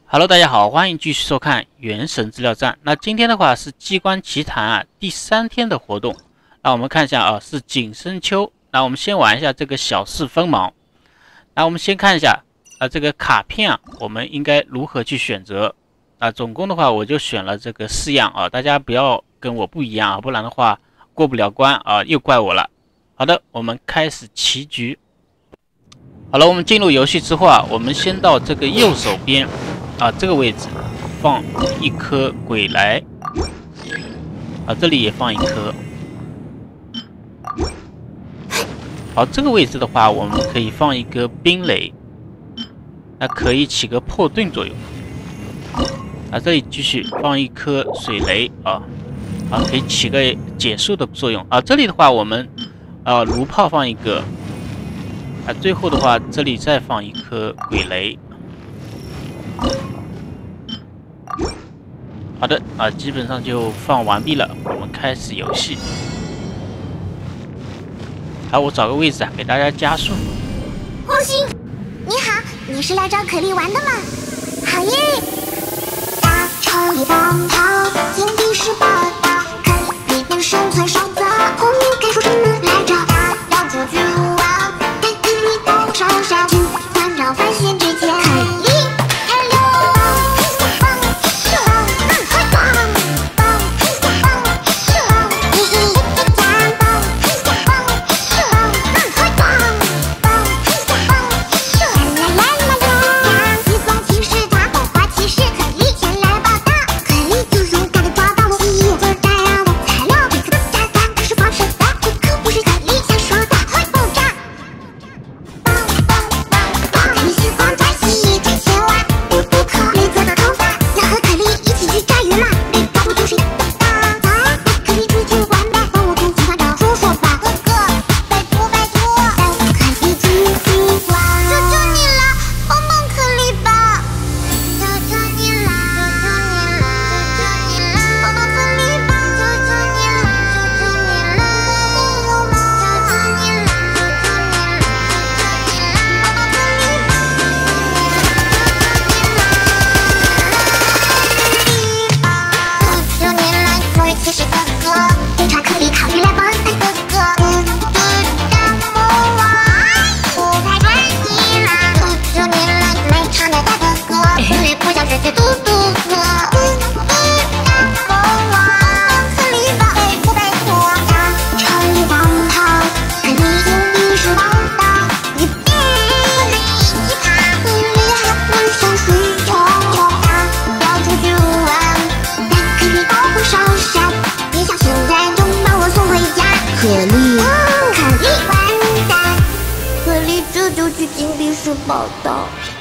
Hello， 大家好，欢迎继续收看《原神资料站》。那今天的话是机关奇谭啊第3天的活动。那我们看一下啊，是景深秋。那我们先玩一下这个小试锋芒。那我们先看一下这个卡片啊，我们应该如何去选择？总共的话我就选了这个4样啊，大家不要跟我不一样啊，不然的话过不了关啊，又怪我了。好的，我们开始棋局。好了，我们进入游戏之后啊，我们先到这个右手边。这个位置放一颗鬼来，这里也放一颗。好，这个位置的话，我们可以放一个冰雷，那可以起个破盾作用。这里继续放一颗水雷可以起个减速的作用。这里的话，我们弩炮放一个，最后的话，这里再放一颗鬼雷。好的基本上就放完毕了，我们开始游戏。好，我找个位置给大家加速。 红星，你好，你是来找可莉玩的吗？好耶！大城里奔跑，井底是报道，可莉能生存守则，红女给出承诺来找他，要出去玩，给可莉都烧烧，去团长发现之前，可莉。可莉完蛋，可莉这就去井底市报道。